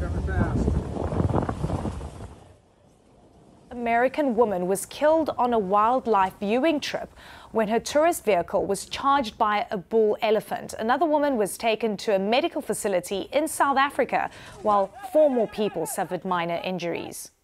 Coming fast. American woman was killed on a wildlife viewing trip when her tourist vehicle was charged by a bull elephant. Another woman was taken to a medical facility in South Africa, while 4 more people suffered minor injuries.